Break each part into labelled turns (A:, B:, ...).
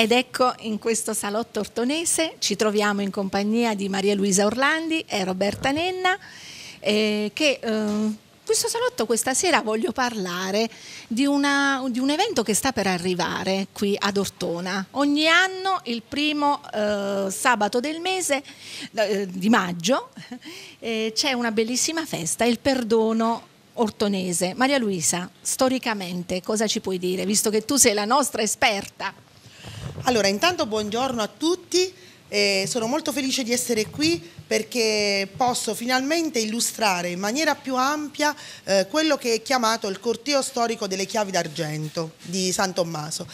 A: Ed ecco, in questo salotto ortonese ci troviamo in compagnia di Maria Luisa Orlandi e Roberta Nenna, questo salotto questa sera voglio parlare di un evento che sta per arrivare qui ad Ortona. Ogni anno il primo sabato del mese di maggio c'è una bellissima festa, il perdono ortonese. Maria Luisa, storicamente cosa ci puoi dire, visto che tu sei la nostra esperta?
B: Allora, intanto buongiorno a tutti, sono molto felice di essere qui perché posso finalmente illustrare in maniera più ampia quello che è chiamato il corteo storico delle chiavi d'argento di San Tommaso.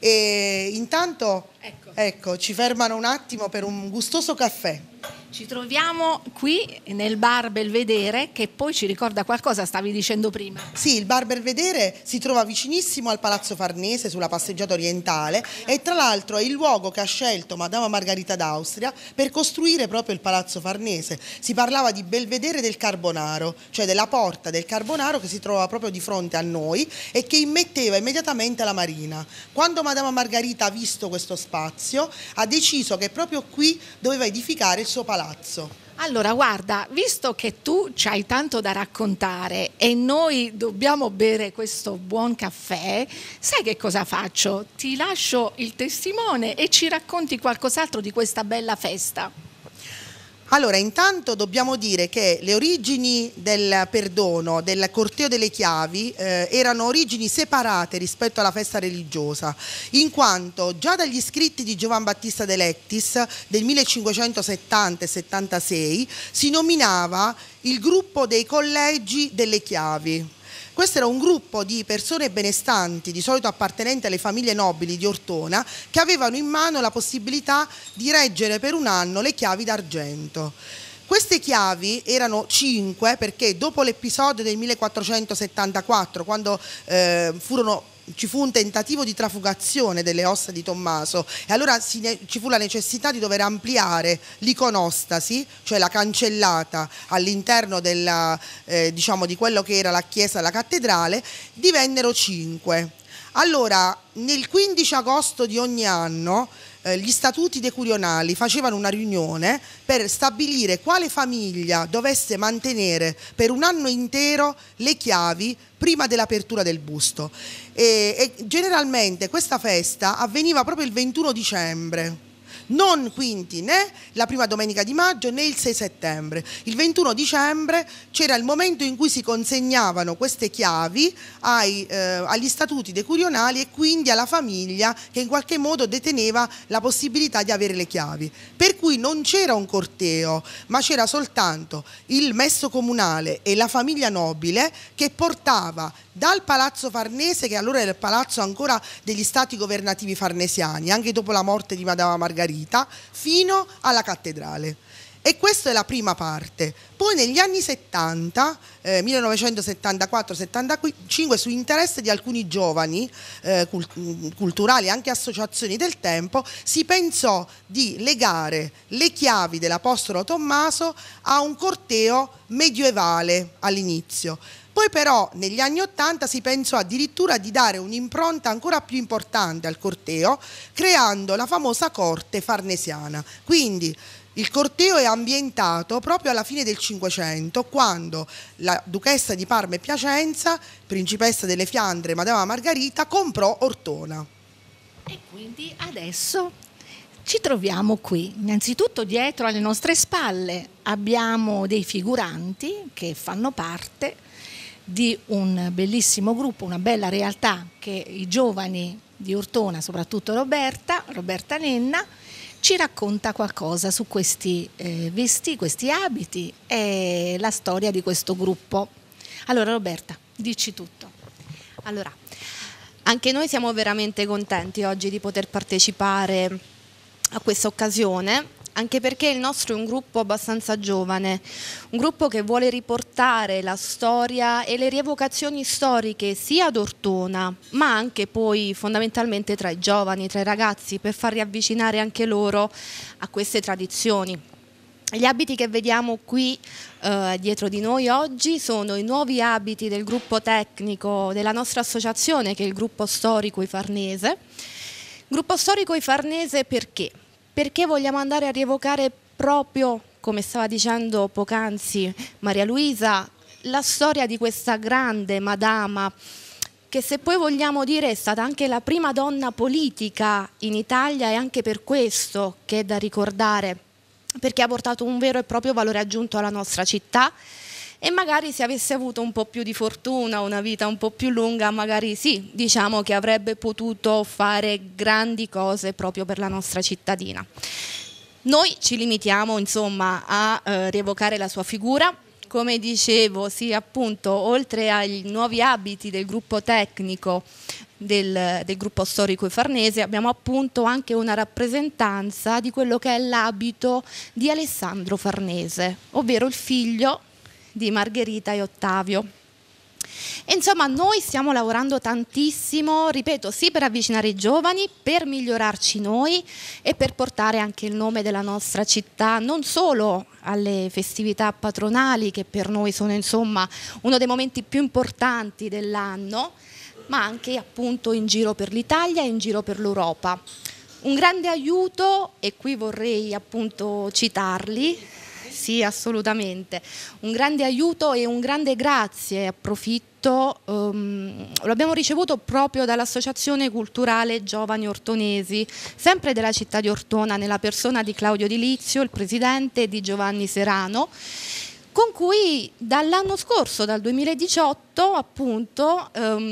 B: E intanto ecco, ci fermano un attimo per un gustoso caffè.
A: Ci troviamo qui nel bar Belvedere, che poi ci ricorda qualcosa, stavi dicendo prima.
B: Sì, il bar Belvedere si trova vicinissimo al Palazzo Farnese sulla passeggiata orientale e tra l'altro è il luogo che ha scelto Madama Margherita d'Austria per costruire proprio il Palazzo Farnese. Si parlava di Belvedere del Carbonaro, cioè della porta del Carbonaro che si trova proprio di fronte a noi e che immetteva immediatamente alla marina. Quando Madama Margherita ha visto questo spazio ha deciso che proprio qui doveva edificare il suo palazzo.
A: Allora guarda, visto che tu ci hai tanto da raccontare e noi dobbiamo bere questo buon caffè, sai che cosa faccio? Ti lascio il testimone e ci racconti qualcos'altro di questa bella festa.
B: Allora, intanto dobbiamo dire che le origini del perdono, del corteo delle chiavi, erano origini separate rispetto alla festa religiosa, in quanto già dagli scritti di Giovan Battista De Lectis del 1570 e 76 si nominava il gruppo dei collegi delle chiavi. Questo era un gruppo di persone benestanti, di solito appartenenti alle famiglie nobili di Ortona, che avevano in mano la possibilità di reggere per un anno le chiavi d'argento. Queste chiavi erano 5 perché dopo l'episodio del 1474, quando ci fu un tentativo di trafugazione delle ossa di Tommaso e allora ci fu la necessità di dover ampliare l'iconostasi, cioè la cancellata all'interno diciamo, di quello che era la chiesa, la cattedrale, divennero 5. Allora, nel 15 agosto di ogni anno gli statuti decurionali facevano una riunione per stabilire quale famiglia dovesse mantenere per un anno intero le chiavi prima dell'apertura del busto e generalmente questa festa avveniva proprio il 21 dicembre. Non quindi né la prima domenica di maggio né il 6 settembre. Il 21 dicembre c'era il momento in cui si consegnavano queste chiavi agli statuti decurionali e quindi alla famiglia che in qualche modo deteneva la possibilità di avere le chiavi. Per cui non c'era un corteo, ma c'era soltanto il messo comunale e la famiglia nobile che portava dal Palazzo Farnese, che allora era il palazzo ancora degli stati governativi farnesiani, anche dopo la morte di Madama Margherita, fino alla cattedrale. E questa è la prima parte. Poi negli anni 70, 1974-75, su interesse di alcuni giovani culturali, anche associazioni del tempo, si pensò di legare le chiavi dell'Apostolo Tommaso a un corteo medievale all'inizio. Poi però negli anni 80 si pensò addirittura di dare un'impronta ancora più importante al corteo, creando la famosa corte farnesiana. Quindi il corteo è ambientato proprio alla fine del Cinquecento, quando la duchessa di Parma e Piacenza, principessa delle Fiandre, Madama Margherita, comprò Ortona.
A: E quindi adesso ci troviamo qui. Innanzitutto dietro alle nostre spalle abbiamo dei figuranti che fanno parte di un bellissimo gruppo, una bella realtà che i giovani di Ortona, soprattutto Roberta Nenna, ci racconta qualcosa su questi vestiti, questi abiti e la storia di questo gruppo. Allora Roberta, dici tutto.
C: Allora, anche noi siamo veramente contenti oggi di poter partecipare a questa occasione, anche perché il nostro è un gruppo abbastanza giovane, un gruppo che vuole riportare la storia e le rievocazioni storiche sia ad Ortona, ma anche poi fondamentalmente tra i giovani, tra i ragazzi, per far riavvicinare anche loro a queste tradizioni. Gli abiti che vediamo qui dietro di noi oggi sono i nuovi abiti del gruppo tecnico della nostra associazione, che è il gruppo storico I Farnese. Gruppo storico Ifarnese perché? Perché vogliamo andare a rievocare proprio, come stava dicendo poc'anzi Maria Luisa, la storia di questa grande madama, che se poi vogliamo dire è stata anche la prima donna politica in Italia, e anche per questo che è da ricordare, perché ha portato un vero e proprio valore aggiunto alla nostra città. E magari se avesse avuto un po' più di fortuna, una vita un po' più lunga, magari sì, diciamo che avrebbe potuto fare grandi cose proprio per la nostra cittadina. Noi ci limitiamo insomma a rievocare la sua figura. Come dicevo, sì, appunto, oltre ai nuovi abiti del gruppo tecnico del gruppo storico Ifarnese, abbiamo appunto anche una rappresentanza di quello che è l'abito di Alessandro Farnese, ovvero il figlio di Margherita e Ottavio. E insomma noi stiamo lavorando tantissimo, ripeto, sì, per avvicinare i giovani, per migliorarci noi e per portare anche il nome della nostra città non solo alle festività patronali, che per noi sono insomma uno dei momenti più importanti dell'anno, ma anche appunto in giro per l'Italia e in giro per l'Europa. Un grande aiuto, e qui vorrei appunto citarli. Sì, assolutamente. Un grande aiuto e un grande grazie, approfitto, lo abbiamo ricevuto proprio dall'Associazione Culturale Giovani Ortonesi, sempre della città di Ortona, nella persona di Claudio Di Lizio, il presidente, e di Giovanni Serano, con cui dall'anno scorso, dal 2018, appunto,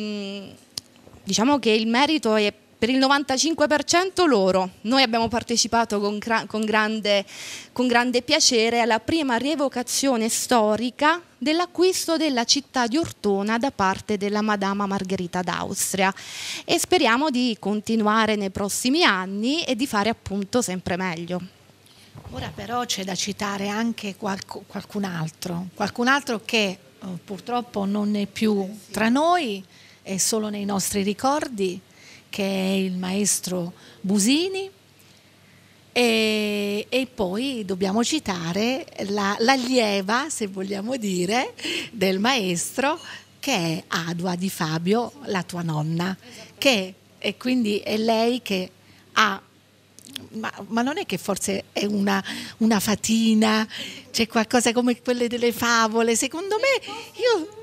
C: diciamo che il merito è per il 95% loro. Noi abbiamo partecipato con grande piacere alla prima rievocazione storica dell'acquisto della città di Ortona da parte della Madama Margherita d'Austria, e speriamo di continuare nei prossimi anni e di fare appunto sempre meglio.
A: Ora però c'è da citare anche qualcun altro che purtroppo non è più tra noi, è solo nei nostri ricordi, che è il maestro Busini, e poi dobbiamo citare l'allieva, se vogliamo dire, del maestro, che è Adua Di Fabio, la tua nonna, e quindi è lei che ha, ma non è che forse è una fatina, c'è qualcosa come quelle delle favole, secondo me, io...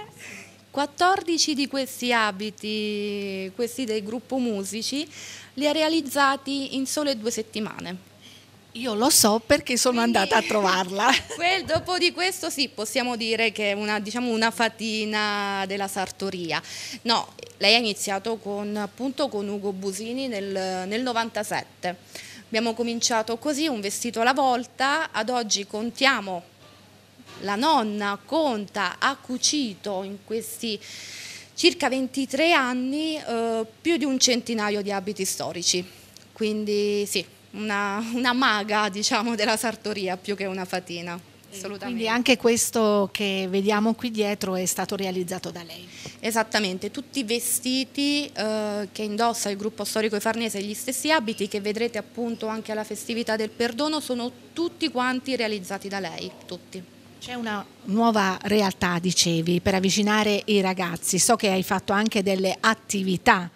C: 14 di questi abiti, questi del gruppo musici, li ha realizzati in sole 2 settimane.
A: Io lo so perché sono andata a trovarla.
C: Dopo di questo sì, possiamo dire che è una fatina della sartoria. No, lei ha iniziato appunto con Ugo Busini nel 97. Abbiamo cominciato così, un vestito alla volta, ad oggi contiamo. La nonna ha cucito in questi circa 23 anni più di un centinaio di abiti storici, quindi sì, una maga, diciamo, della sartoria più che una fatina. Assolutamente.
A: Quindi anche questo che vediamo qui dietro è stato realizzato da lei.
C: Esattamente, tutti i vestiti che indossa il gruppo storico Ifarnese, gli stessi abiti che vedrete appunto anche alla festività del perdono, sono tutti quanti realizzati da lei, tutti.
A: C'è una nuova realtà, dicevi, per avvicinare i ragazzi. So che hai fatto anche delle attività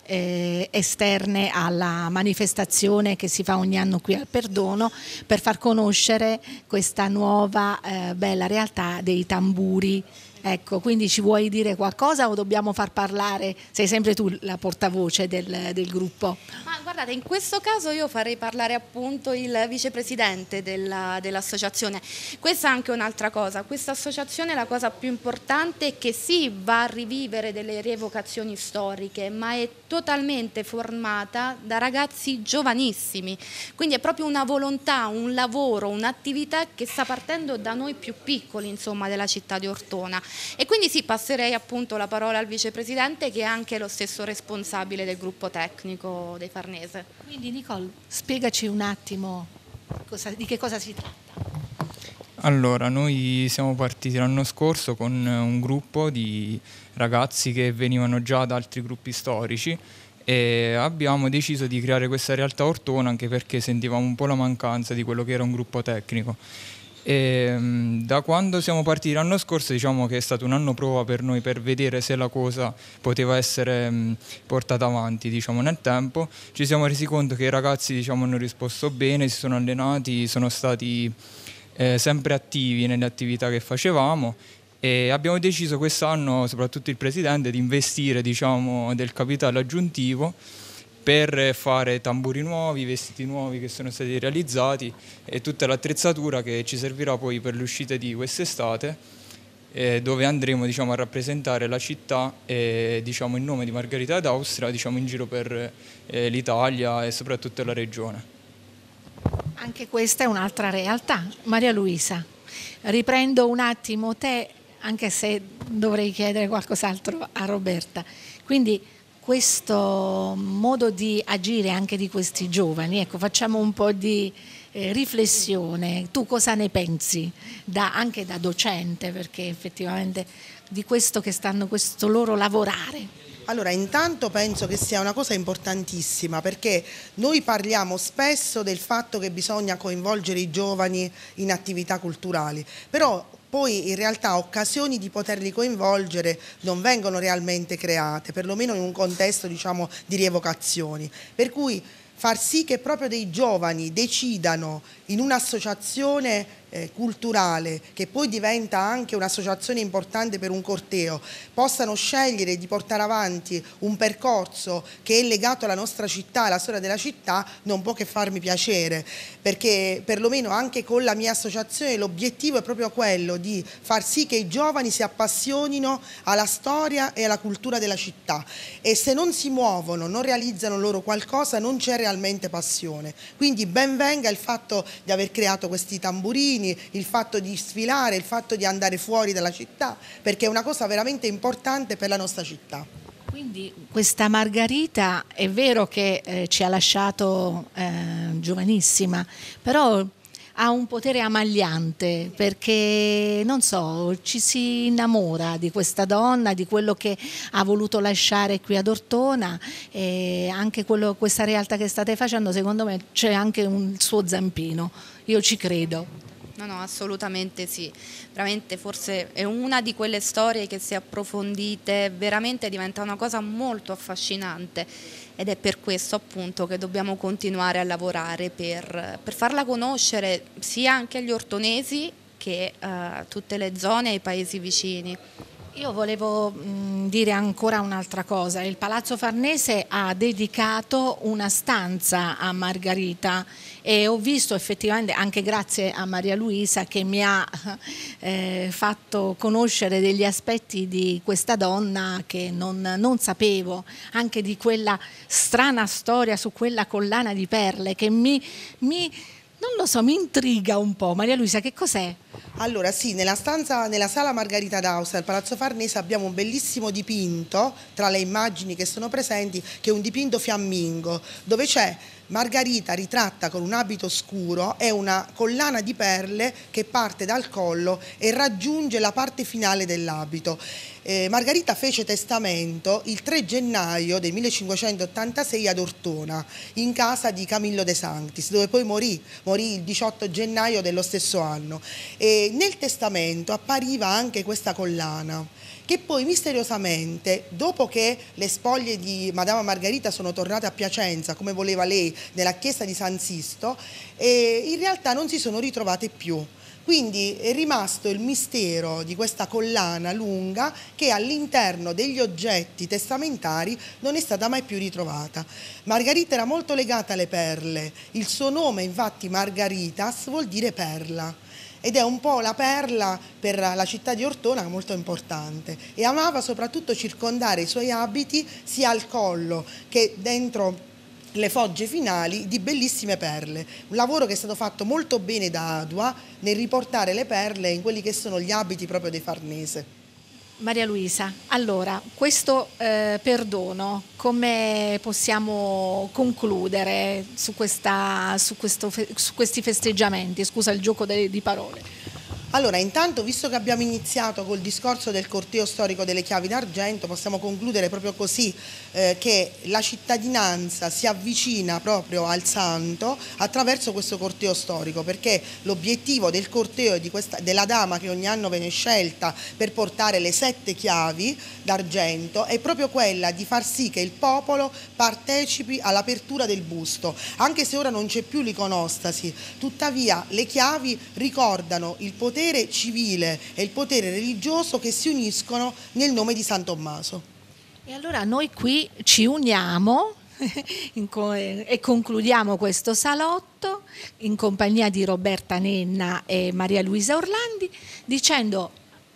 A: esterne alla manifestazione che si fa ogni anno qui al Perdono, per far conoscere questa nuova bella realtà dei tamburi. Ecco, quindi ci vuoi dire qualcosa o dobbiamo far parlare? Sei sempre tu la portavoce del gruppo.
C: Ma guardate, in questo caso io farei parlare appunto il vicepresidente dell'associazione. Questa è anche un'altra cosa. Questa associazione, la cosa più importante è che sì, va a rivivere delle rievocazioni storiche, ma è totalmente formata da ragazzi giovanissimi. Quindi è proprio una volontà, un lavoro, un'attività che sta partendo da noi più piccoli, insomma, della città di Ortona. E quindi sì, passerei appunto la parola al vicepresidente, che è anche lo stesso responsabile del gruppo tecnico dei Farnese.
A: Quindi Nicole, spiegaci un attimo di che cosa si tratta.
D: Allora, noi siamo partiti l'anno scorso con un gruppo di ragazzi che venivano già da altri gruppi storici e abbiamo deciso di creare questa realtà a Ortona, anche perché sentivamo un po' la mancanza di quello che era un gruppo tecnico. Da quando siamo partiti l'anno scorso, diciamo che è stato un anno prova per noi per vedere se la cosa poteva essere portata avanti, diciamo, nel tempo. Ci siamo resi conto che i ragazzi, diciamo, hanno risposto bene, si sono allenati, sono stati sempre attivi nelle attività che facevamo, e abbiamo deciso quest'anno, soprattutto il presidente, di investire, diciamo, del capitale aggiuntivo per fare tamburi nuovi, vestiti nuovi che sono stati realizzati e tutta l'attrezzatura che ci servirà poi per le uscite di quest'estate, dove andremo, diciamo, a rappresentare la città e, diciamo, il nome di Margherita d'Austria, diciamo, in giro per l'Italia e soprattutto la regione.
A: Anche questa è un'altra realtà. Maria Luisa, riprendo un attimo te, anche se dovrei chiedere qualcos'altro a Roberta. Quindi questo modo di agire anche di questi giovani, ecco, facciamo un po' di riflessione. Tu cosa ne pensi, anche da docente, perché effettivamente di questo loro lavorare?
B: Allora, intanto penso che sia una cosa importantissima, perché noi parliamo spesso del fatto che bisogna coinvolgere i giovani in attività culturali, però poi in realtà occasioni di poterli coinvolgere non vengono realmente create, perlomeno in un contesto, diciamo, di rievocazioni. Per cui far sì che proprio dei giovani decidano in un'associazione culturale, che poi diventa anche un'associazione importante per un corteo, possano scegliere di portare avanti un percorso che è legato alla nostra città, alla storia della città, non può che farmi piacere, perché perlomeno anche con la mia associazione l'obiettivo è proprio quello di far sì che i giovani si appassionino alla storia e alla cultura della città, e se non si muovono, non realizzano loro qualcosa, non c'è realmente passione. Quindi ben venga il fatto di aver creato questi tamburini, il fatto di sfilare, il fatto di andare fuori dalla città, perché è una cosa veramente importante per la nostra città.
A: Quindi questa Margherita è vero che ci ha lasciato giovanissima, però ha un potere amagliante, perché non so, ci si innamora di questa donna, di quello che ha voluto lasciare qui ad Ortona, e anche questa realtà che state facendo, secondo me c'è anche un suo zampino, io ci credo.
C: No, assolutamente sì, veramente forse è una di quelle storie che, se approfondite, veramente diventa una cosa molto affascinante, ed è per questo appunto che dobbiamo continuare a lavorare per farla conoscere sia anche agli ortonesi che a tutte le zone e ai paesi vicini.
A: Io volevo dire ancora un'altra cosa. Il Palazzo Farnese ha dedicato una stanza a Margherita, e ho visto effettivamente, anche grazie a Maria Luisa che mi ha fatto conoscere degli aspetti di questa donna che non sapevo, anche di quella strana storia su quella collana di perle che non lo so, mi intriga un po'. Maria Luisa, che cos'è?
B: Allora sì, nella sala Margherita d'Austria al Palazzo Farnese abbiamo un bellissimo dipinto, tra le immagini che sono presenti, che è un dipinto fiammingo, dove c'è Margherita ritratta con un abito scuro e una collana di perle che parte dal collo e raggiunge la parte finale dell'abito. Margherita fece testamento il 3 gennaio del 1586 ad Ortona, in casa di Camillo De Sanctis, dove poi morì il 18 gennaio dello stesso anno. E nel testamento appariva anche questa collana, che poi misteriosamente, dopo che le spoglie di Madama Margherita sono tornate a Piacenza, come voleva lei, nella chiesa di San Sisto, in realtà non si sono ritrovate più. Quindi è rimasto il mistero di questa collana lunga che all'interno degli oggetti testamentari non è stata mai più ritrovata. Margherita era molto legata alle perle, il suo nome infatti Margaritas vuol dire perla, ed è un po' la perla per la città di Ortona, molto importante, e amava soprattutto circondare i suoi abiti sia al collo che dentro le fogge finali di bellissime perle, un lavoro che è stato fatto molto bene da Adua nel riportare le perle in quelli che sono gli abiti proprio dei Farnese.
A: Maria Luisa, allora, questo perdono, come possiamo concludere su questi festeggiamenti? Scusa il gioco di parole.
B: Allora, intanto, visto che abbiamo iniziato col discorso del corteo storico delle chiavi d'argento, possiamo concludere proprio così, che la cittadinanza si avvicina proprio al santo attraverso questo corteo storico, perché l'obiettivo del corteo della dama che ogni anno viene scelta per portare le 7 chiavi d'argento è proprio quella di far sì che il popolo partecipi all'apertura del busto, anche se ora non c'è più l'iconostasi, tuttavia le chiavi ricordano il potere civile e il potere religioso che si uniscono nel nome di San Tommaso.
A: E allora noi qui ci uniamo e concludiamo questo salotto in compagnia di Roberta Nenna e Maria Luisa Orlandi dicendo,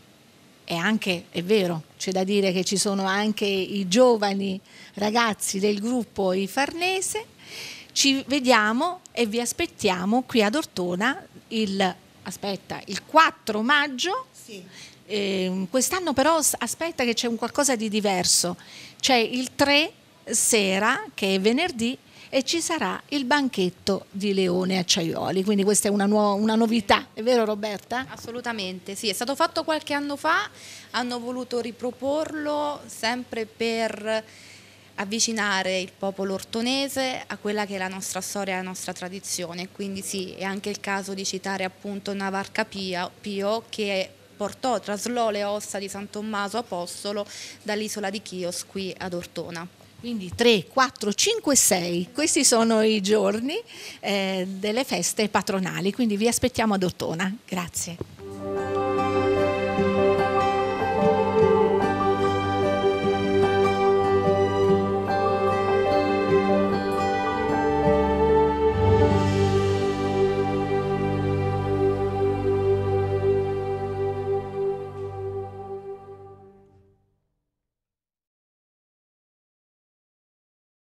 A: è vero, c'è da dire che ci sono anche i giovani ragazzi del gruppo I Farnese, ci vediamo e vi aspettiamo qui ad Ortona il 4 maggio. Sì. Quest'anno però aspetta che c'è un qualcosa di diverso, c'è il 3 sera che è venerdì e ci sarà il banchetto di Leone Acciaiuoli, quindi questa è una novità, è vero Roberta?
C: Assolutamente, sì, è stato fatto qualche anno fa, hanno voluto riproporlo sempre per avvicinare il popolo ortonese a quella che è la nostra storia e la nostra tradizione, quindi sì, è anche il caso di citare appunto Navarca Pio che traslò le ossa di San Tommaso Apostolo dall'isola di Chios qui ad Ortona.
A: Quindi 3, 4, 5, 6, questi sono i giorni delle feste patronali, quindi vi aspettiamo ad Ortona. Grazie.